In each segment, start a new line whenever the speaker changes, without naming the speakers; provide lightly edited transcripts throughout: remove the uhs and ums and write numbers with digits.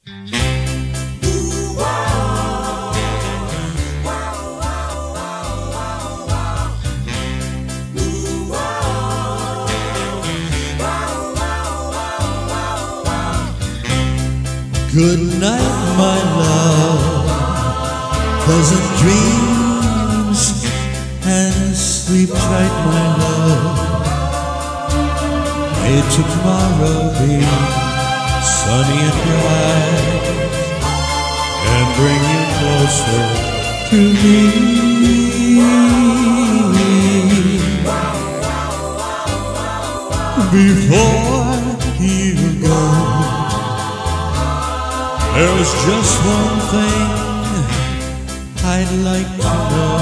Good night, my love, pleasant dreams, and sleep tight, my love. May tomorrow be sunny and bright, and bring you closer to me. Before you go, there's just one thing I'd like to know.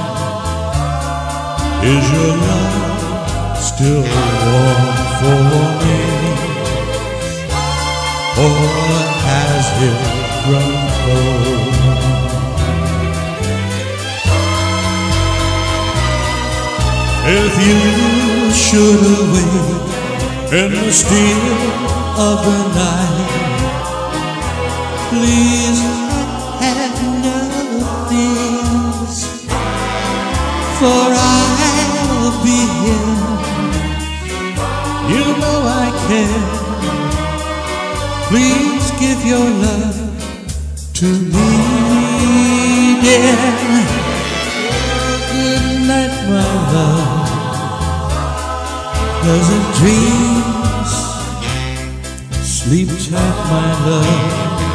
Is your love still warm for me? Or has it grown cold? If you should awake in the still of the night, please have no fears, for I'll be here. You know I care. Please give your love to me, dear. Good night, my love. Pleasant dreams. Sleep tight, my love.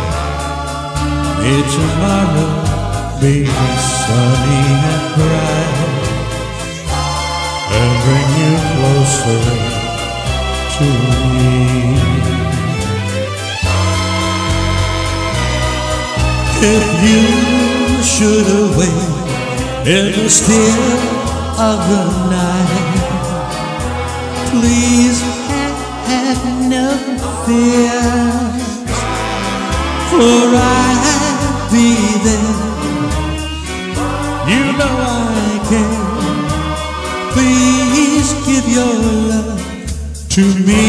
May tomorrow be sunny and bright, and bring you closer to me. If you should awake in the still of the night, please have no fears, for I'll be there. You know I care. Please give your love to me.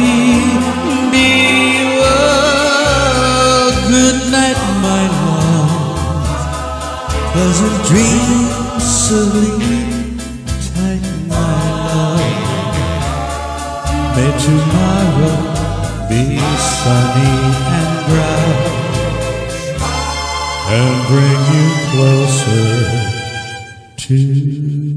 Oh, good night, my love. Pleasant dreams, sleep tight, my love. May tomorrow be sunny and bright, and bring you closer to